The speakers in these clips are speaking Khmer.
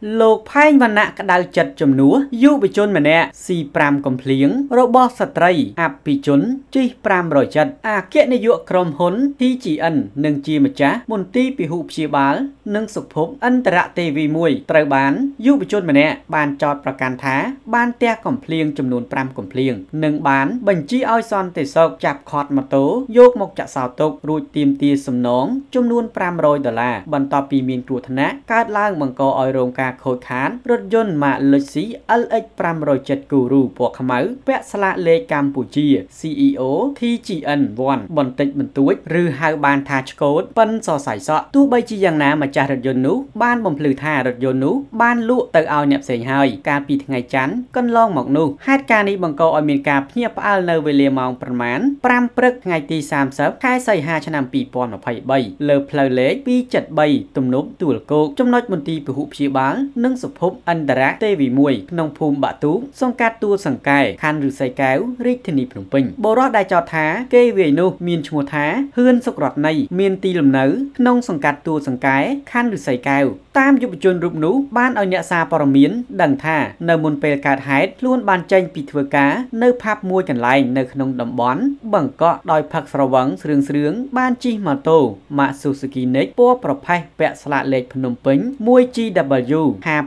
លោកផែងវណ្ណៈក្តៅចិត្តជំនួសយុវជនម្នាក់ស៊ី5កំភ្លៀងរបស់ស្ត្រីអភិជនជី570អគ្គនាយកក្រុមហ៊ុន TGN និងជាម្ចាស់មន្ទីរពិហុព្យាបាលនិងសុខភពអន្តរទេវី1ត្រូវបានយុវជនម្នាក់បានចោទប្រកាន់ថាបានទះកំភ្លៀងចំនួន5កំភ្លៀងនិងបានបញ្ជាឲ្យសន្តិសុខចាប់ខត់ម៉ូតូយកមកចាក់សោទុករួចទាមទារសំណងចំនួន$500បន្ទាប់ពីមានគ្រោះថ្នាក់កើតឡើងបង្កឲ្យរងការខូចខាតរថយន្ត Maluxi LX 507 Guru ពណ៌ខ្មៅពាក់ស្លាកលេខកម្ពុជា CEO TGN 1បន្តិចបន្តួចឬហៅបានថាឆ្កូតប៉ិនសរសៃសក់ទោះបីជាយ៉ាងណាម្ចាស់រថយន្តនោះបានបំភ្លឺថារថយន្តនោះបានលក់ទៅឲ្យអ្នកផ្សេងហើយកាលពីថ្ងៃច័ន្ទកន្លងមកនោះហេតុការណ៍នេះបង្កឲ្យមានការភ្ញាក់ផ្អើលនៅវេលាម៉ោងប្រមាណ5ព្រឹកថ្ងៃទី30ខែសីហាឆ្នាំ2023លើផ្លូវលេខ273ទំនប់ទួលគោកចំណុចមន្ទីរពហុព្យាបាលនិងសុភពអន្តរទេវី1ក្នុងភូមិបាក់ទូកសង្កាត់ទួលសង្កែខណ្ឌឫស្សីកែវរាជធានីភ្នំពេញបុរសដែលចោទថាគេវាយនោះមានឈ្មោះថាហ៊ឿនសុករតនីមានទីលំនៅក្នុងសង្កាត់ទួលសង្កែខណ្ឌឫស្សីកែវតាមយុវជនរូបនោះបានឲ្យអ្នកសារព័ត៌មានដឹងថានៅមុនពេលកើតហេតុខ្លួនបានចេញពីធ្វើការនៅផាប់មួយកន្លែងនៅក្នុងតំបន់បង្កក់ដោយផឹកស្រវឹងស្រឿងបានជិះម៉ូតូ Suzuki Next ពណ៌ប្រផេះពាក់ស្លាកលេខភ្នំពេញ 1GW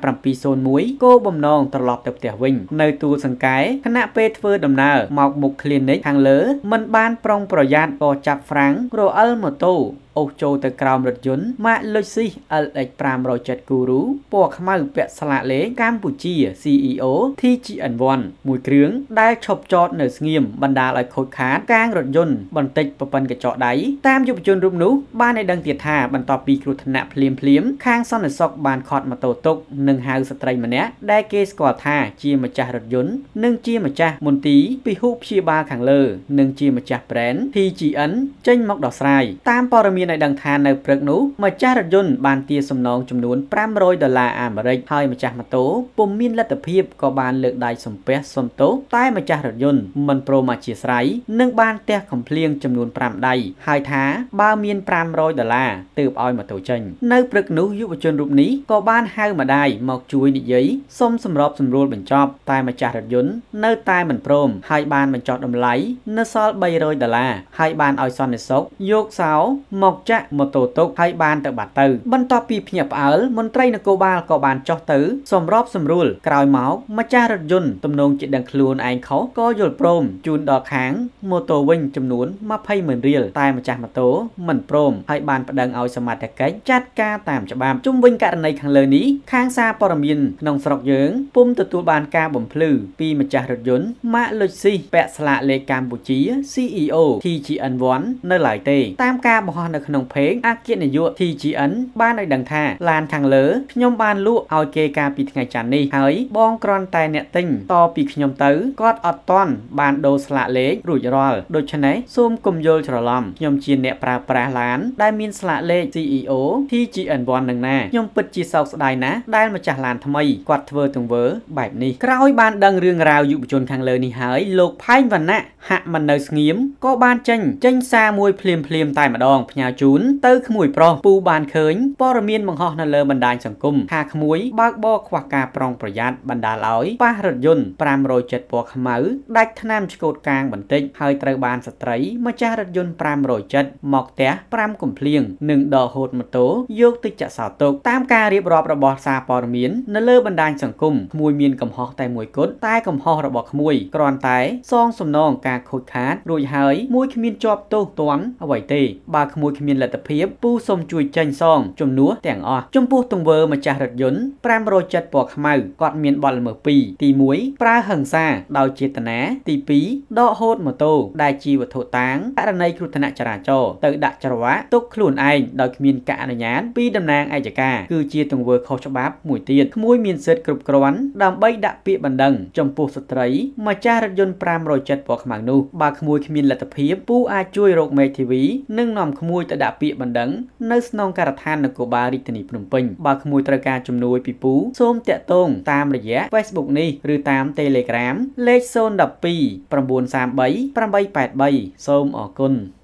5701គោលបំណងត្រឡប់ទៅផ្ទះវិញនៅទួលសង្កែខណៈពេលធ្វើដំណើរមកមុខ clinic ខាងលើមិនបានប្រុងប្រយ័ត្នក៏ចាប់ហ្វ្រាំងរអិលម៉ូតូអូសចូលទៅក្រោមរថយន្ត Maluxi LX 507 Guru ពណ៌ខ្មៅពាក់ស្លាកលេខកម្ពុជា CEO TGN 1មួយគ្រឿងដែលឈប់ចតនៅស្ងៀមបណ្ដាលឲ្យខូចខាតកាងរថយន្តបន្តិចប្រព័ន្ធកញ្ចក់ដៃតាមយុវជនរូបនោះបានឲ្យដឹងទៀតថាបន្ទាប់ពីគ្រោះថ្នាក់ភ្លាមខាងសន្តិសុខបានខត់ម៉ូតូទុកនិងហៅស្ត្រីម្នាក់ដែលគេស្គាល់ថាជាម្ចាស់រថយន្តនិងជាម្ចាស់មន្ទីរពិហុព្យាបាលខាងលើនិងជាម្ចាស់ brand TGN ចេញមកដោះស្រាយតាមព័ត៌មានឲ្យដឹងថានៅព្រឹកនោះម្ចាស់រថយន្តបានទារសំណងចំនួន$500អាមេរិកហើយម្ចាស់ម៉ូតូពុំមានលទ្ធភាពក៏បានលើកដៃសំពះសុំទោសតែម្ចាស់រថយន្តមិនព្រមអធ្យាស្រ័យនិងបានទះកំភ្លៀងចំនួន5ដៃហើយថាបើមាន$500ទើបឲ្យម៉ូតូចេញនៅព្រឹកនោះយុវជនរូបនេះក៏បានហៅម្ដាយមកជួយនិយាយសុំសម្របសម្រួលបញ្ចប់តែម្ចាស់រថយន្តនៅតែមិនព្រមហើយបានបញ្ចុះតម្លៃនៅសល់$300ហើយបានឲ្យសន្តិសុខយកសោមកចាក់ម៉ូតូទុកហើយបានទៅបាត់ទៅបន្ទាប់ពីភ្ញាក់ផ្អើលមន្ត្រីនគរបាលក៏បានចុះទៅសម្របសម្រួលក្រោយមកម្ចាស់រថយន្តទំនងជាដឹងខ្លួនឯងខុសក៏យល់ព្រមជូនដល់ខាងម៉ូតូវិញចំនួន$200,000តែម្ចាស់ម៉ូតូមិនព្រមហើយបានប្តឹងឲ្យសមត្ថកិច្ចចាត់ការតាមច្បាប់ជុំវិញករណីខាងលើនេះខាងសារព័ត៌មានក្នុងស្រុកយើងពុំទទួលបានការបំភ្លឺពីម្ចាស់រថយន្ត Maluxi ពាក់ស្លាកលេខកម្ពុជា CEO TGN 1នៅឡើយទេតាមការបង្ហោះនៅក្នុងเพจអគ្គនាយក TGN បានឲ្យដឹងថាឡានខាងលើខ្ញុំបានលក់ឲ្យគេកាលពីថ្ងៃច័ន្ទនេះហើយបងគ្រាន់តែអ្នកទិញតពីខ្ញុំទៅគាត់អត់តន់បានដូរស្លាកលេខរួចរាល់ដូច្នេះសូមកុំយល់ច្រឡំខ្ញុំជាអ្នកប្រើប្រាស់ឡានដែលមានស្លាកលេខ CEO TGN 1នឹងណាខ្ញុំពិតជាសោកស្ដាយណាស់ដែលម្ចាស់ឡានថ្មីគាត់ធ្វើទង្វើបែបនេះក្រោយបានដឹងរឿងរ៉ាវយុវជនខាងលើនេះហើយលោកផែងវណ្ណៈហាក់មិននៅស្ងៀមក៏បានចេញសារមួយភ្លាមតែម្ដងផ្ញើជូនទៅក្មួយប្រុសពូបានឃើញព័ត៌មានបង្ហោះនៅលើបណ្ដាញសង្គមថាក្មួយបើកបរខ្វះការប្រុងប្រយ័ត្នបណ្ដាលឲ្យប៉ះរថយន្ត507ពណ៌ខ្មៅដាច់ថ្នាំឆ្កូតកាងបន្តិចហើយត្រូវបានស្ត្រីម្ចាស់រថយន្ត507មកផ្ទះ5កំភ្លៀងនិងដកហូតម៉ូតូយកទៅចាក់សោទុកតាមការរៀបរាប់របស់សារព័ត៌មាននៅលើបណ្ដាញសង្គមក្មួយមានកំហុសតែមួយគត់តែកំហុសរបស់ក្មួយគ្រាន់តែសងសំណងការខូចខាតរួចហើយមួយគ្មានជាប់ទោសទណ្ឌអ្វីទេបើក្មួយគ្មានលទ្ធភាពពូសូមជួយចេញសងជំនួសទាំងអស់ចំពោះទង្វើម្ចាស់រថយន្ត507ពណ៌ខ្មៅគាត់មានបទល្មើស2ទី1ប្រើហិង្សាដោយចេតនាទី2ដកហូតម៉ូតូដែលជាវត្ថុតាងករណីគ្រោះថ្នាក់ចរាចរណ៍ទៅដាក់ច្រវាក់ទុកខ្លួនឯងដោយគ្មានការអនុញ្ញាតពីតំណាងអัยការគឺជាទង្វើខុសច្បាប់មួយទៀតក្មួយមានសិទ្ធិគ្រប់គ្រាន់ដើម្បីដាក់ពាក្យបណ្ដឹងចំពោះស្ត្រីម្ចាស់រថយន្ត507ពណ៌ខ្មៅនោះបើក្មួយគ្មានលទ្ធភាពពូអាចជួយរកមេធាវីនិងនាំក្មួយទៅដាក់ពាក្យបណ្ដឹងនៅស្នងការដ្ឋាននគរបាលរាជធានីភ្នំពេញបើក្មួយត្រូវការជំនួយពីពូសូមតាក់ទងតាមរយៈ Facebook នេះឬតាម Telegram លេខ012 933 883សូមអរគុណ